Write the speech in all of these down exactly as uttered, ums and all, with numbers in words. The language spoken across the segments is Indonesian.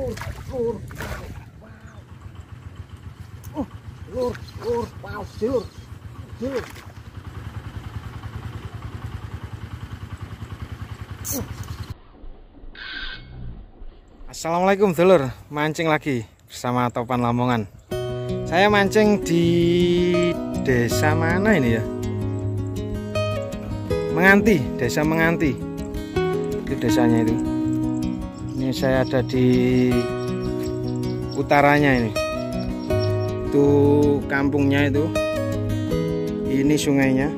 lur, lur. Uh, lur, lur, wow, lur, lur. Uh. Assalamualaikum dulur, mancing lagi bersama Topan Lamongan. Saya mancing di desa mana ini ya? Menganti, desa Menganti. Itu desanya itu. Ini saya ada di utaranya ini. Itu kampungnya itu. Ini sungainya.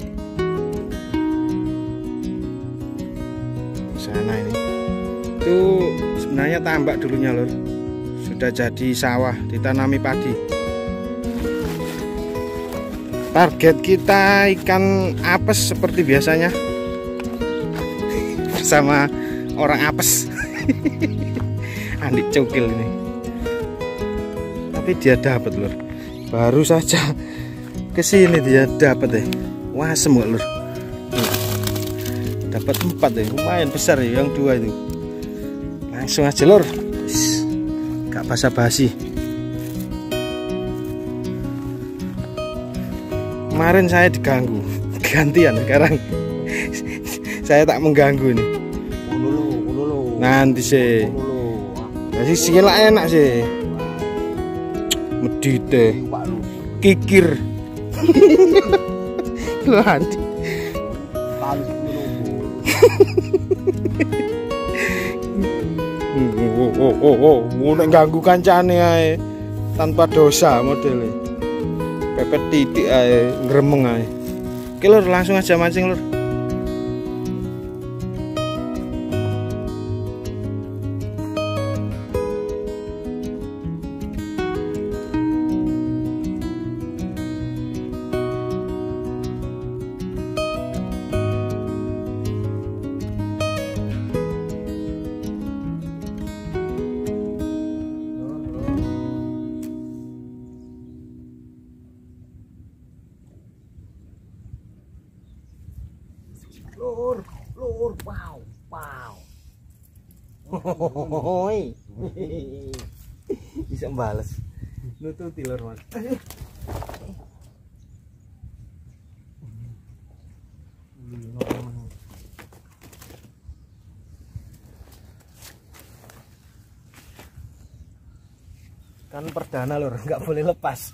Sana ini. Itu sebenarnya tambak dulunya lur. Sudah jadi sawah, ditanami padi. Target kita ikan apes seperti biasanya. Bersama orang apes. Andi cokil ini. Tapi dia dapat lur. Baru saja kesini dia dapat deh. Wah semua lur. Dapat empat deh. Lumayan besar ya yang dua itu. Langsung aja lur. Gak basa-basi. Kemarin saya diganggu, gantian sekarang saya tak mengganggu nih. Nanti sih, jadi sikilak enak sih. Medite, kikir. Lu nanti. Oh oh oh oh, mau ganggu kancane ae tanpa dosa modelnya. Pepet titik ae, ngremeng ae. Oke lur, langsung aja mancing lur. Lur, lur, wow, wow. Hoi. Bisa balas. Nututi lur, Mas. Kan perdana lur, nggak boleh lepas.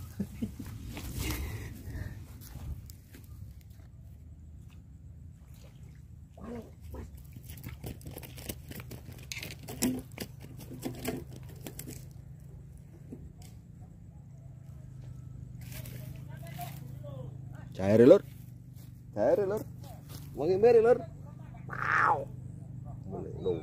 Cair lur, cair lur, wangi beri lur, wow, lur.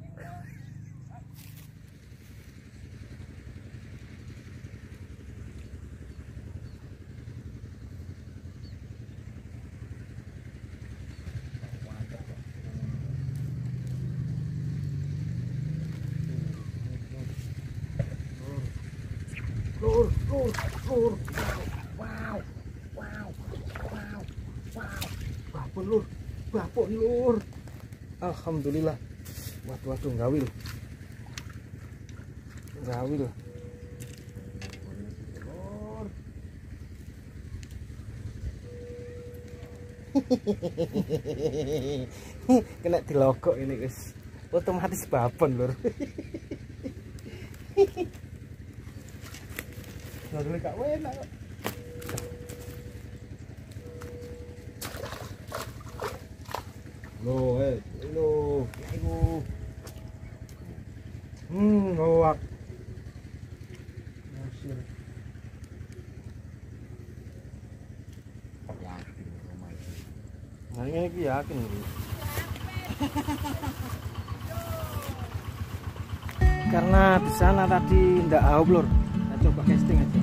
Lur, lur, lur, wow. Bapun lur, bapun lur. Alhamdulillah. Waduh, waduh, gawil. Gawil. Lur. Kena dilogok ini guys. Otomatis bapun lur. Lalu gak enak. Lo, eh, lo, lo. Hmm, ngawak. Masir. Nah, ini ki yakin ini. Karena di sana tadi ndak aup lur. Kita coba casting aja.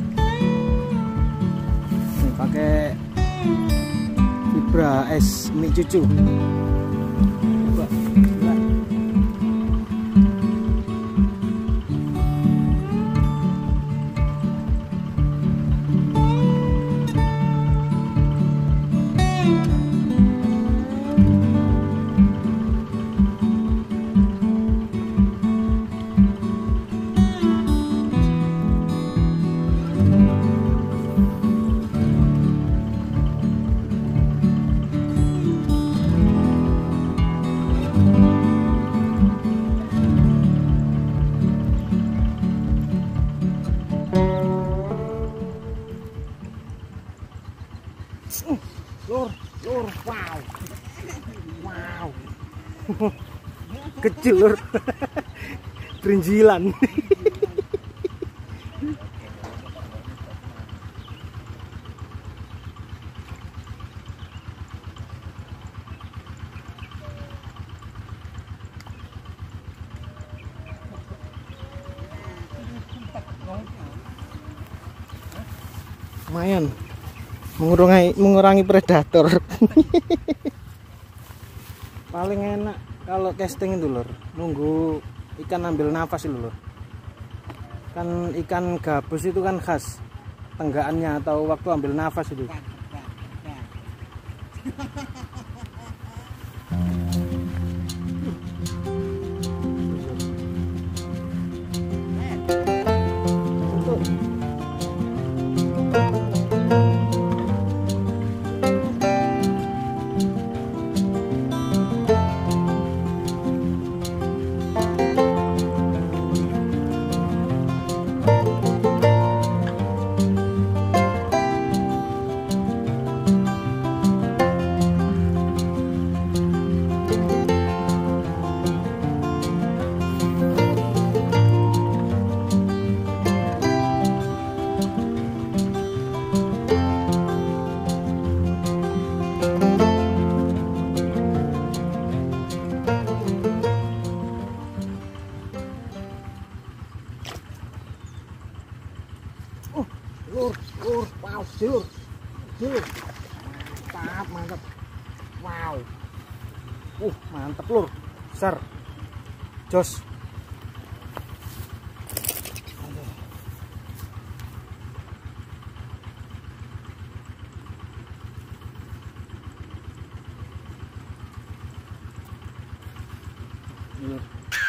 Nih pakai Vibra S mie cucu. Kecil lur. Gerinjilan. Lumayan mengurangi mengurangi predator. Paling enak kalau casting itu lur, nunggu ikan ambil nafas itu lur. Kan ikan gabus itu kan khas tenggaannya atau waktu ambil nafas itu. Lur, lur, wow, lur, lur, mantap, mantap, wow, uh, mantap lur, besar, jos. Lur.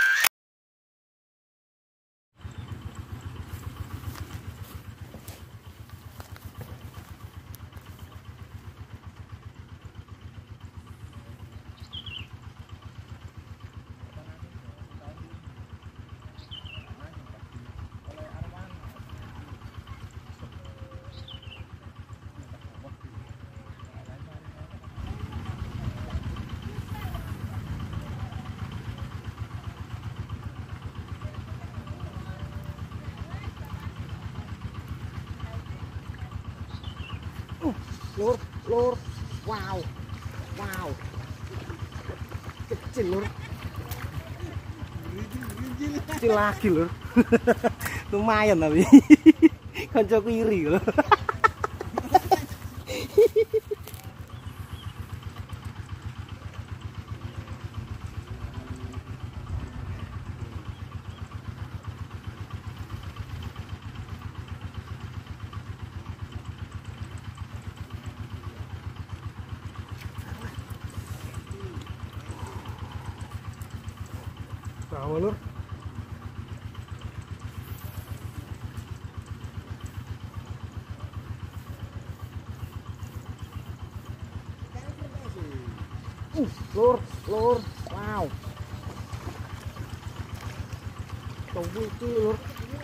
Lur, lur, wow, wow, kecil lur, kecil lagi lur, lumayan tapi, kancaku iri lur. Tahu lur. Uh, lur, lur, wow. Tunggu itu lur.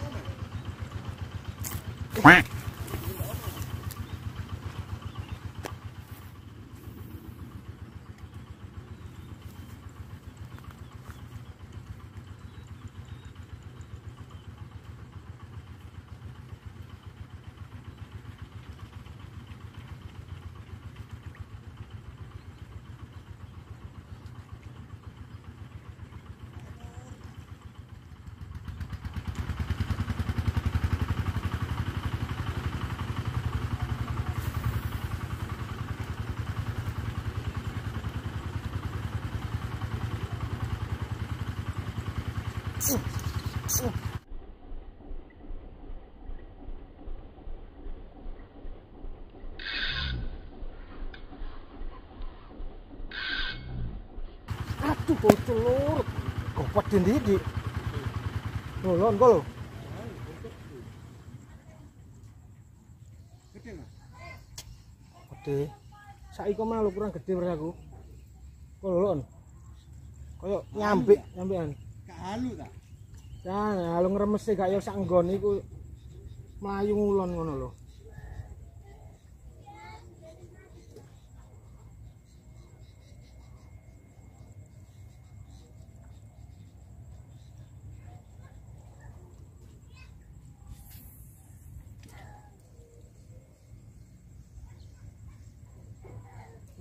Aduh bocor lur, gopat dindi. Lho, lon kok lho. Gede lah. Gede. Saiki kok malah kurang gede beras aku. Kok lho lon. Kayak nyambik, nyambikan. Gak halu ta? Jangan, halu ngremese gak ya sak nggon iku mlayu ngulon ngono lho.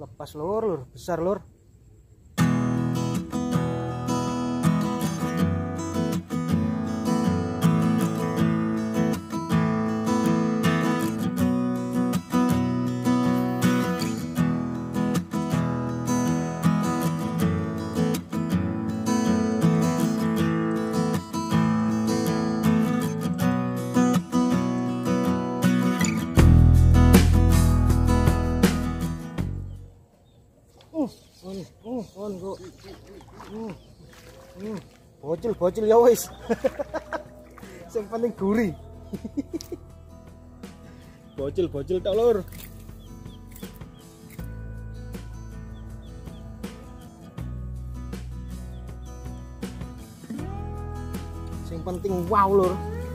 Lepas lur, lur, besar lur. On, on, on, go. Hmm. Hmm. Bocil, bocil ya wis. Yang penting gurih. Bocil, bocil tok lur. Yang penting wow lur.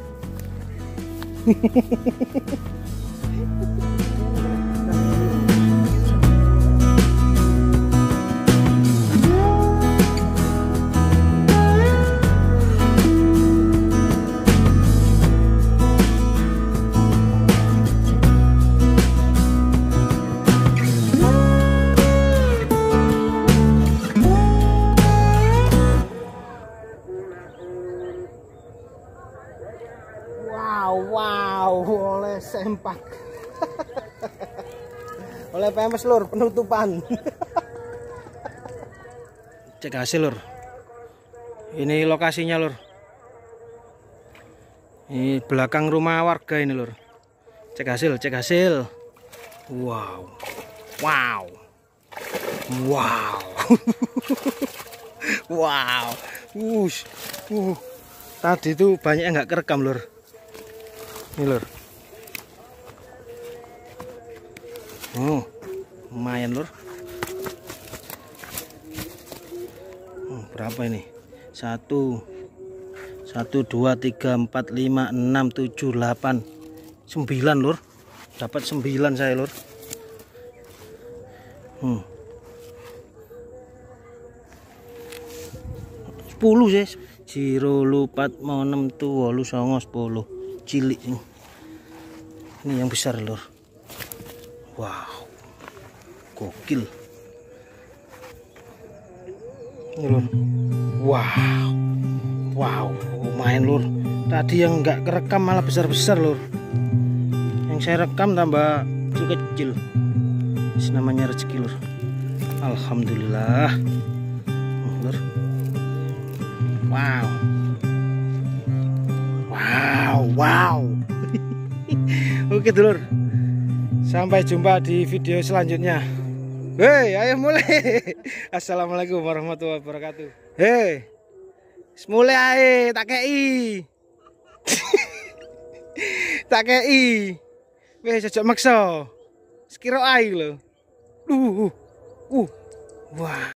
Wow, wow, oleh sempak. Oleh P M S lur, penutupan. Cek hasil lur. Ini lokasinya lur. Ini belakang rumah warga ini lur. Cek hasil, cek hasil. Wow. Wow. Wow. Wow. Wush. Uh. Tadi itu banyak yang nggak kerekam lur. Ini lur. Oh, lumayan lur. Oh, berapa ini? Satu, satu, dua, tiga, empat, lima, enam, tujuh, delapan, sembilan lur. Dapat sembilan saya lur. Hmm. Sepuluh sih. Jiro lupat mau enam tuh lu songo sepuluh cilik ini. Ini yang besar lur. Wow, gokil. Ini lur. Wow, wow, lumayan lur. Tadi yang nggak kerekam malah besar-besar lur. Yang saya rekam tambah kecil-kecil. Ini namanya rezeki lur. Alhamdulillah. Lur. Wow. Wow, wow. Oke dulur. Sampai jumpa di video selanjutnya. Hei, ayo mulai. Assalamualaikum warahmatullahi wabarakatuh. Hei. Mulai ae, tak kei. Tak kei. Wes jajak maksa. Sekira ae lho. Uh. Uh. Wah.